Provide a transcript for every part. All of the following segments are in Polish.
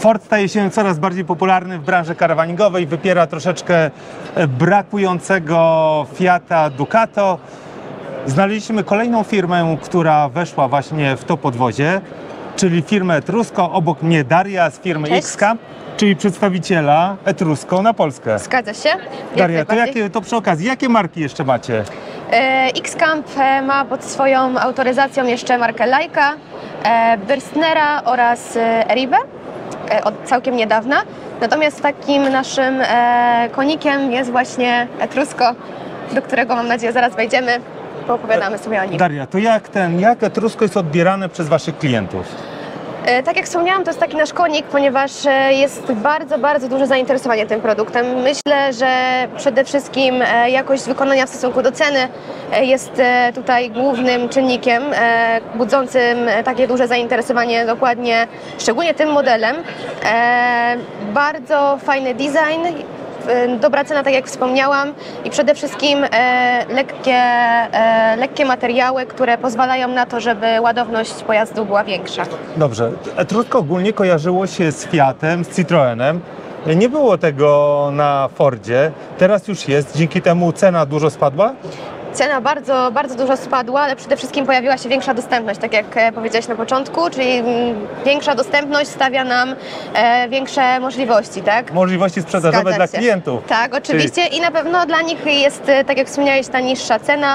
Ford staje się coraz bardziej popularny w branży karawaningowej, wypiera troszeczkę brakującego Fiata Ducato. Znaleźliśmy kolejną firmę, która weszła właśnie w to podwozie, czyli firmę Etrusco. Obok mnie Daria z firmy X-Camp, czyli przedstawiciela Etrusco na Polskę. Zgadza się. Daria, to przy okazji, jakie marki jeszcze macie? X-Camp ma pod swoją autoryzacją jeszcze markę Laika, Bürstnera oraz Eribe od całkiem niedawna. Natomiast takim naszym konikiem jest właśnie Etrusco, do którego mam nadzieję zaraz wejdziemy, poopowiadamy sobie o nim. Daria, to jak Etrusco jest odbierane przez waszych klientów? Tak jak wspomniałam, to jest taki nasz konik, ponieważ jest bardzo duże zainteresowanie tym produktem. Myślę, że przede wszystkim jakość wykonania w stosunku do ceny jest tutaj głównym czynnikiem budzącym takie duże zainteresowanie dokładnie, szczególnie tym modelem. Bardzo fajny design, dobra cena, tak jak wspomniałam, i przede wszystkim lekkie materiały, które pozwalają na to, żeby ładowność pojazdu była większa. Dobrze, Etrusco ogólnie kojarzyło się z Fiatem, z Citroenem. Nie było tego na Fordzie, teraz już jest, dzięki temu cena dużo spadła? Cena bardzo dużo spadła, ale przede wszystkim pojawiła się większa dostępność, tak jak powiedziałeś na początku, czyli większa dostępność stawia nam większe możliwości, tak? Możliwości sprzedażowe dla klientów. Tak, oczywiście, i na pewno dla nich jest, tak jak wspomniałeś, ta niższa cena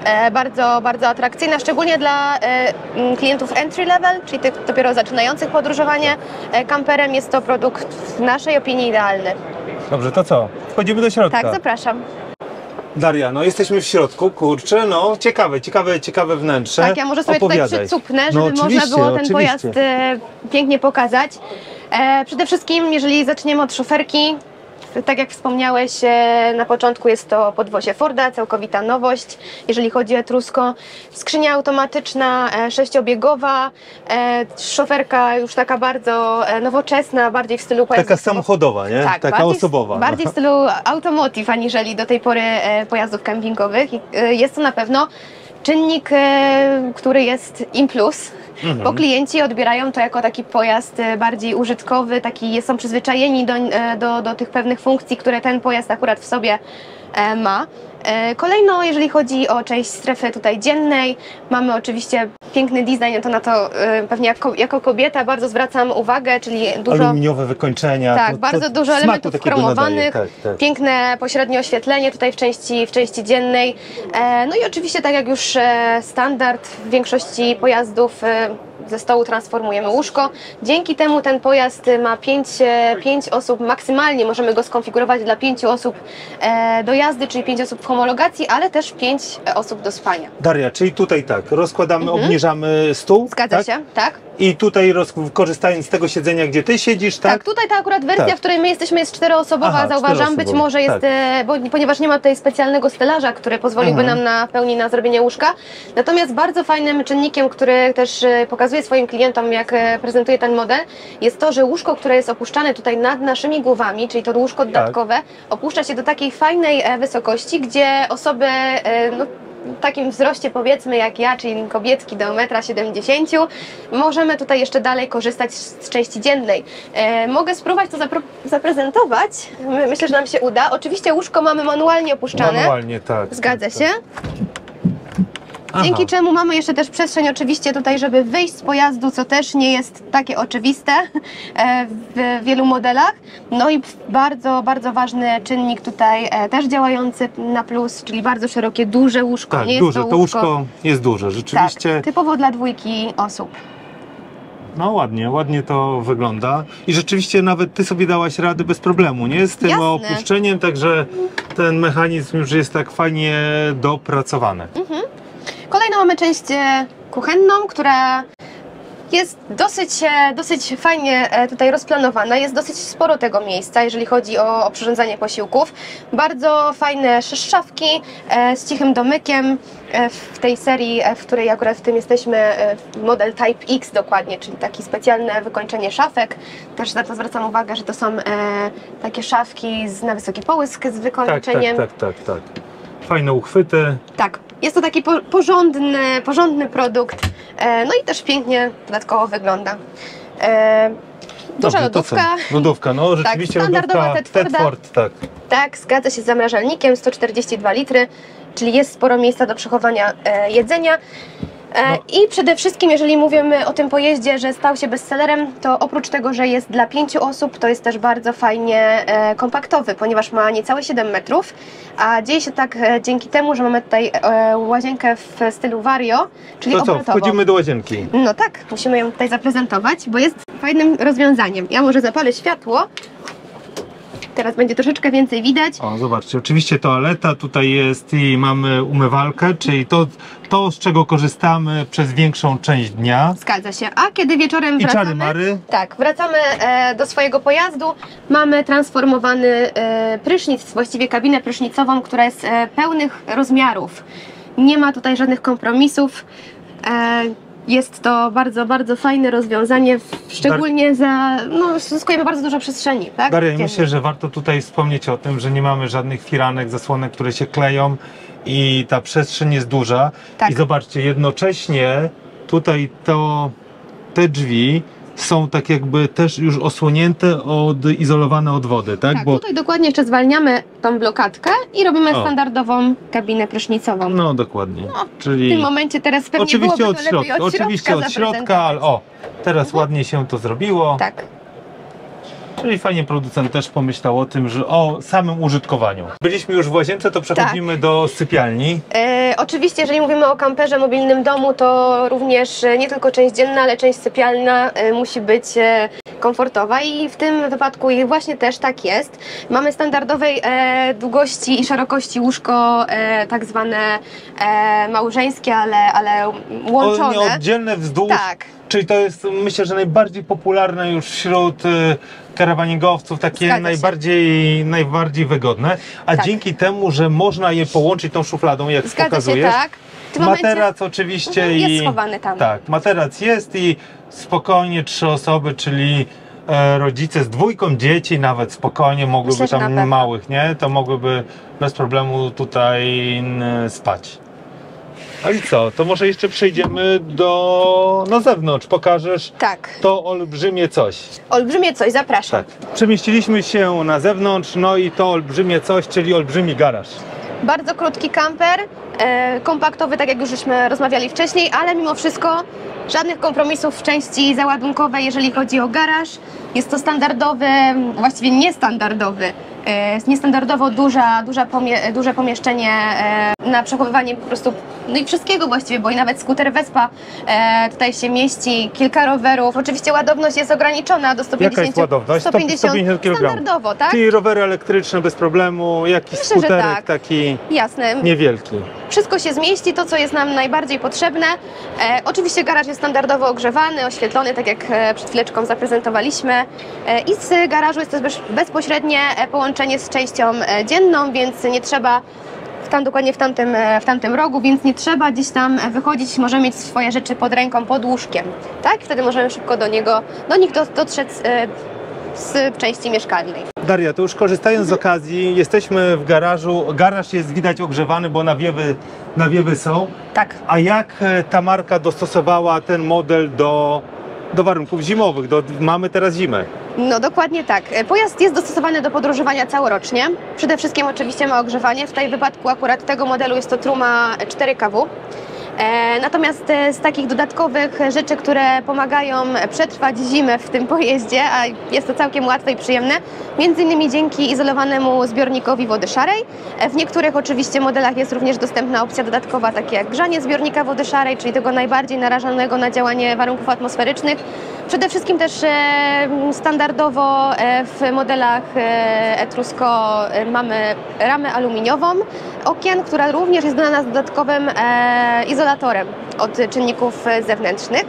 bardzo atrakcyjna, szczególnie dla klientów entry level, czyli tych dopiero zaczynających podróżowanie kamperem. Jest to produkt w naszej opinii idealny. Dobrze, to co? Wchodzimy do środka. Tak, zapraszam. Daria, no jesteśmy w środku, kurczę, no ciekawe wnętrze. Tak, ja może sobie tutaj przycupnę, żeby można było ten pojazd pięknie pokazać. Przede wszystkim, jeżeli zaczniemy od szoferki, tak jak wspomniałeś na początku, jest to podwozie Forda, całkowita nowość. Jeżeli chodzi o Etrusco, skrzynia automatyczna, 6-biegowa, szoferka już taka bardzo nowoczesna, bardziej w stylu pojazdów. Taka samochodowa, nie? Tak, taka osobowa. Bardziej w stylu automotive, aniżeli do tej pory pojazdów kempingowych. Jest to na pewno czynnik, który jest in plus, bo klienci odbierają to jako taki pojazd bardziej użytkowy, są przyzwyczajeni do tych pewnych funkcji, które ten pojazd akurat w sobie ma. Kolejno, jeżeli chodzi o część strefy tutaj dziennej, mamy oczywiście piękny design, to na to pewnie jako kobieta bardzo zwracam uwagę, czyli dużo aluminiowe wykończenia. Tak, bardzo dużo elementów chromowanych, tak. Piękne pośrednie oświetlenie tutaj w części dziennej. No i oczywiście, tak jak już standard w większości pojazdów, ze stołu transformujemy łóżko. Dzięki temu ten pojazd ma 5 osób maksymalnie, możemy go skonfigurować dla 5 osób do jazdy, czyli 5 osób w homologacji, ale też 5 osób do spania. Daria, czyli tutaj tak, rozkładamy, obniżamy stół. Zgadza się, tak. I tutaj korzystając z tego siedzenia, gdzie ty siedzisz, tak? Tak, tutaj ta akurat wersja, w której my jesteśmy, jest 4-osobowa, zauważam, być może jest, ponieważ nie ma tutaj specjalnego stelaża, który pozwoliłby nam w pełni na zrobienie łóżka. Natomiast bardzo fajnym czynnikiem, który też pokazuje swoim klientom, jak prezentuje ten model, jest to, że łóżko, które jest opuszczane tutaj nad naszymi głowami, czyli to łóżko dodatkowe, opuszcza się do takiej fajnej wysokości, gdzie osoby w takim wzroście, powiedzmy jak ja, czyli kobietki do 1,70 m, możemy tutaj jeszcze dalej korzystać z części dziennej. Mogę spróbować to zaprezentować. Myślę, że nam się uda. Oczywiście łóżko mamy manualnie opuszczane. Manualnie, tak. Zgadza się. Dzięki czemu mamy jeszcze też przestrzeń oczywiście tutaj, żeby wyjść z pojazdu, co też nie jest takie oczywiste w wielu modelach. No i bardzo ważny czynnik tutaj też działający na plus, czyli bardzo szerokie, duże łóżko. Tak, nie duże, jest to łóżko jest duże, rzeczywiście. Tak, typowo dla 2 osób. No ładnie to wygląda i rzeczywiście nawet ty sobie dałaś radę bez problemu, nie? Z tym opuszczeniem, także ten mechanizm już jest tak fajnie dopracowany. Kolejną mamy część kuchenną, która jest dosyć fajnie tutaj rozplanowana. Jest dosyć sporo tego miejsca, jeżeli chodzi o przyrządzanie posiłków. Bardzo fajne szafki z cichym domykiem. W tej serii, w której akurat w tym jesteśmy, model Type X dokładnie, czyli takie specjalne wykończenie szafek. Też na to zwracam uwagę, że to są takie szafki na wysoki połysk z wykończeniem. Tak. Fajne uchwyty. Tak. Jest to taki porządny produkt, no i też pięknie dodatkowo wygląda. Duża lodówka. Lodówka, no rzeczywiście tak, standardowa lodówka Tedford, tak. Tak, zgadza się z zamrażalnikiem, 142 litry, czyli jest sporo miejsca do przechowania jedzenia. I przede wszystkim, jeżeli mówimy o tym pojeździe, że stał się bestsellerem, to oprócz tego, że jest dla 5 osób, to jest też bardzo fajnie kompaktowy, ponieważ ma niecałe 7 metrów, a dzieje się tak dzięki temu, że mamy tutaj łazienkę w stylu Vario, czyli To co, obrotową. wchodzimy do łazienki. No tak, musimy ją tutaj zaprezentować, bo jest fajnym rozwiązaniem. Ja może zapalę światło. Teraz będzie troszeczkę więcej widać. O, zobaczcie, oczywiście toaleta tutaj jest i mamy umywalkę, czyli to z czego korzystamy przez większą część dnia. Zgadza się. A kiedy wieczorem I wracamy, czary-mary. tak, wracamy do swojego pojazdu, mamy transformowany prysznic, właściwie kabinę prysznicową, która jest pełnych rozmiarów. Nie ma tutaj żadnych kompromisów. Jest to bardzo, bardzo fajne rozwiązanie, szczególnie zyskujemy bardzo dużo przestrzeni. Tak? Daria, myślę, że warto tutaj wspomnieć o tym, że nie mamy żadnych firanek, zasłonek, które się kleją i ta przestrzeń jest duża. Tak. I zobaczcie, jednocześnie tutaj te drzwi są tak jakby też już osłonięte, izolowane od wody, tak? Tak, tutaj dokładnie jeszcze zwalniamy tą blokadkę i robimy standardową kabinę prysznicową. No dokładnie. Czyli w tym momencie teraz pewnie oczywiście byłoby od to lepiej środka, oczywiście od środka, ale teraz ładnie się to zrobiło. Tak. Czyli fajnie producent też pomyślał o tym, że o samym użytkowaniu. Byliśmy już w łazience, to przechodzimy do sypialni. Oczywiście, jeżeli mówimy o kamperze, mobilnym domu, to również nie tylko część dzienna, ale część sypialna musi być komfortowa i w tym wypadku właśnie też tak jest. Mamy standardowej długości i szerokości łóżko, tak zwane małżeńskie, ale łączone. Nie oddzielne wzdłuż. Tak. Czyli to jest, myślę, że najbardziej popularne już wśród karawaningowców, takie najbardziej wygodne, a dzięki temu, że można je połączyć tą szufladą, jak pokazujesz. Się, tak. Materac oczywiście jest schowany tam. Tak, materac jest i spokojnie 3 osoby, czyli rodzice z 2 dzieci nawet spokojnie mogłyby tam małych, nie? To mogłyby bez problemu tutaj spać. A i co? To może jeszcze przejdziemy na zewnątrz. Pokażesz to olbrzymie coś. Olbrzymie coś, zapraszam. Tak. Przemieściliśmy się na zewnątrz, no i to olbrzymie coś, czyli olbrzymi garaż. Bardzo krótki kamper, kompaktowy, tak jak już żeśmy rozmawiali wcześniej, ale mimo wszystko żadnych kompromisów w części załadunkowej, jeżeli chodzi o garaż. Jest to standardowy, właściwie niestandardowy, niestandardowo duże pomieszczenie na przechowywanie po prostu i wszystkiego właściwie, bo i nawet skuter Vespa tutaj się mieści, kilka rowerów. Oczywiście ładowność jest ograniczona do 150 Jaka jest ładowność? 150 kg. Standardowo, tak? Czyli rowery elektryczne bez problemu, jakiś skuterek taki niewielki. Wszystko się zmieści, to co jest nam najbardziej potrzebne. Oczywiście garaż jest standardowo ogrzewany, oświetlony, tak jak przed chwileczką zaprezentowaliśmy. I z garażu jest też bezpośrednie połączenie z częścią dzienną, więc nie trzeba dokładnie w tamtym rogu, więc nie trzeba gdzieś tam wychodzić, możemy mieć swoje rzeczy pod ręką, pod łóżkiem, tak? Wtedy możemy szybko do nich dotrzeć z części mieszkalnej. Daria, to już korzystając z okazji, jesteśmy w garażu. Garaż jest widać ogrzewany, bo nawiewy są. Tak. A jak ta marka dostosowała ten model do warunków zimowych? Mamy teraz zimę. No dokładnie tak. Pojazd jest dostosowany do podróżowania całorocznie. Przede wszystkim oczywiście ma ogrzewanie. W tym wypadku akurat tego modelu jest to Truma 4 kW. Natomiast z takich dodatkowych rzeczy, które pomagają przetrwać zimę w tym pojeździe, a jest to całkiem łatwe i przyjemne, między innymi dzięki izolowanemu zbiornikowi wody szarej. W niektórych oczywiście modelach jest również dostępna opcja dodatkowa, takie jak grzanie zbiornika wody szarej, czyli tego najbardziej narażonego na działanie warunków atmosferycznych. Przede wszystkim też standardowo w modelach Etrusco mamy ramę aluminiową okien, która również jest dla nas dodatkowym izolatorem od czynników zewnętrznych.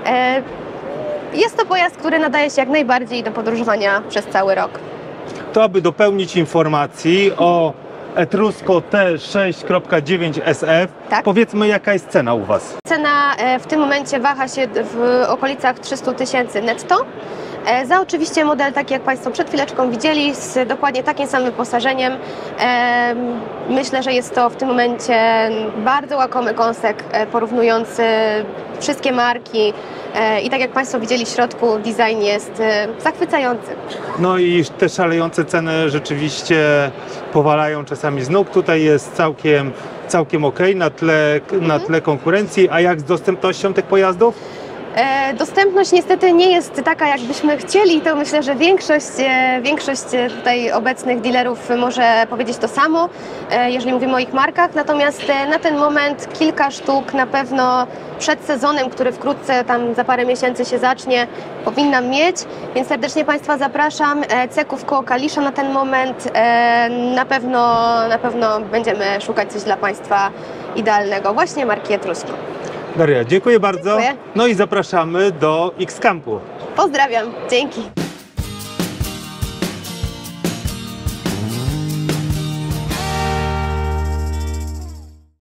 Jest to pojazd, który nadaje się jak najbardziej do podróżowania przez cały rok. To aby dopełnić informacji o Etrusco T6.9 SF, powiedzmy jaka jest cena u Was? Cena w tym momencie waha się w okolicach 300 000 netto. Za oczywiście model taki, jak Państwo przed chwileczką widzieli, z dokładnie takim samym wyposażeniem. Myślę, że jest to w tym momencie bardzo łakomy kąsek porównujący wszystkie marki i tak jak Państwo widzieli w środku, design jest zachwycający. No i te szalejące ceny rzeczywiście powalają czasami z nóg. Tutaj jest całkiem ok na tle konkurencji. A jak z dostępnością tych pojazdów? Dostępność niestety nie jest taka, jakbyśmy chcieli, to myślę, że większość tutaj obecnych dealerów może powiedzieć to samo, jeżeli mówimy o ich markach, natomiast na ten moment kilka sztuk na pewno przed sezonem, który wkrótce tam za parę miesięcy się zacznie, powinnam mieć, więc serdecznie Państwa zapraszam. Ceków koło Kalisza na ten moment, na pewno będziemy szukać coś dla Państwa idealnego, właśnie marki Etrusko. Daria, dziękuję bardzo. Dziękuję. No i zapraszamy do X-Campu. Pozdrawiam, dzięki.